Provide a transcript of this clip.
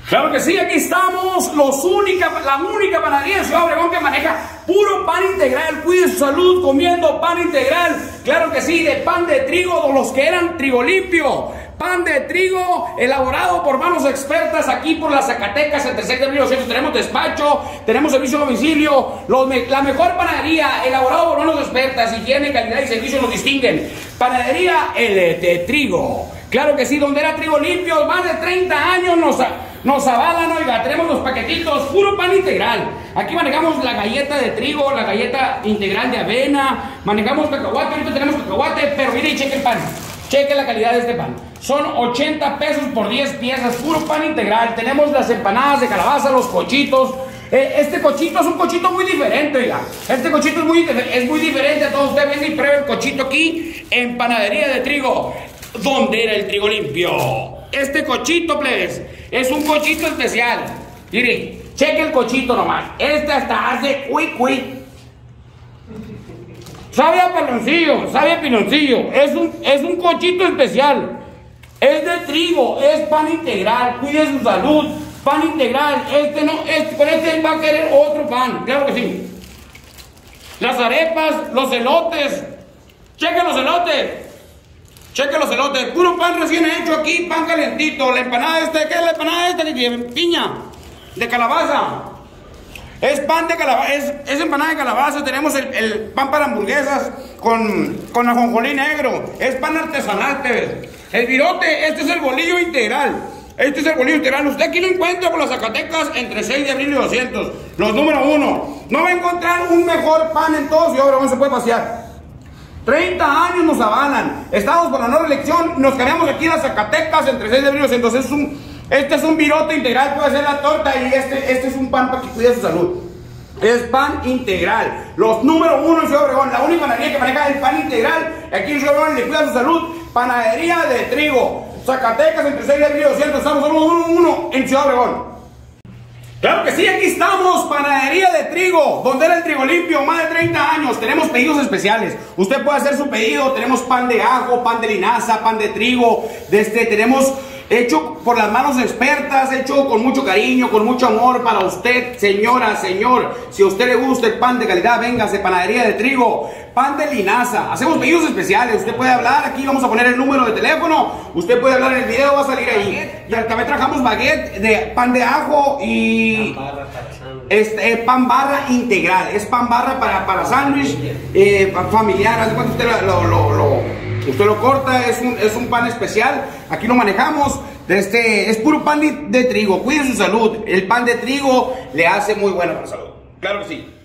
Claro que sí, aquí estamos, la única panadería de Ciudad Obregón que maneja puro pan integral. Cuide su salud comiendo pan integral. Claro que sí, de pan de trigo, de los que eran trigo limpio. Pan de trigo elaborado por manos expertas aquí por las Zacatecas, entre 6 de abril 200. Tenemos despacho, tenemos servicio a domicilio. La mejor panadería elaborado por manos expertas. Higiene, calidad y servicio nos distinguen. Panadería de trigo. Claro que sí, donde era trigo limpio, más de 30 años nos avalan, oiga, tenemos los paquetitos, puro pan integral. Aquí manejamos la galleta de trigo, la galleta integral de avena, manejamos cacahuate, ahorita tenemos cacahuate, pero mire y cheque el pan, cheque la calidad de este pan. Son 80 pesos por 10 piezas, puro pan integral. Tenemos las empanadas de calabaza, los cochitos. Este cochito es un cochito muy diferente, oiga. Este cochito es muy diferente a todos ustedes. Vengan y prueben el cochito aquí en Panadería de Trigo, donde era el trigo limpio. Este cochito, plebes, es un cochito especial. Mire, cheque el cochito nomás. Este hasta hace cuy. Sabe a piloncillo, sabe a piloncillo. Es un cochito especial. Es de trigo, es pan integral. Cuide su salud. Pan integral. Con este va a querer otro pan. Claro que sí. Las arepas, los elotes. Cheque los elotes. Cheque los elotes, puro pan recién hecho aquí, pan calentito. La empanada esta, ¿qué es la empanada esta que tiene? Piña, de calabaza. Es pan de calabaza, es empanada de calabaza. Tenemos el pan para hamburguesas con ajonjolí negro. Es pan artesanal, te ves. El virote, este es el bolillo integral. Este es el bolillo integral. Usted aquí lo encuentra por las Zacatecas entre 6 de abril y 200. Los número 1. No va a encontrar un mejor pan en todo Ciudad Obregón, se puede pasear. 30 años nos avalan. Estamos por la no reelección. Nos quedamos aquí en las Zacatecas entre 6 de abril. Entonces este es un virote integral. Puede ser la torta. Y este es un pan para que cuide su salud. Es pan integral. Los número 1 en Ciudad Obregón. La única panadería que maneja el pan integral. Aquí en Ciudad Obregón le cuida su salud. Panadería de Trigo. Zacatecas entre 6 de abril y 200. Estamos solo uno en Ciudad Obregón. Claro que sí, aquí estamos, Panadería de Trigo, donde era el trigo limpio, más de 30 años. Tenemos pedidos especiales. Usted puede hacer su pedido. Tenemos pan de ajo, pan de linaza, pan de trigo. Tenemos hecho por las manos expertas, hecho con mucho cariño, con mucho amor para usted, señora, señor. Si a usted le gusta el pan de calidad, véngase, Panadería de Trigo. Pan de linaza. Hacemos pedidos especiales. Usted puede hablar, aquí vamos a poner el número de teléfono. Usted puede hablar en el video, va a salir ahí. Y también trabajamos baguette de pan de ajo y pan barra integral. Es pan barra para sándwich familiar. Hace cuando usted lo corta, es un pan especial. Aquí lo manejamos. Es puro pan de trigo. Cuide su salud. El pan de trigo le hace muy bueno para la salud. Claro que sí.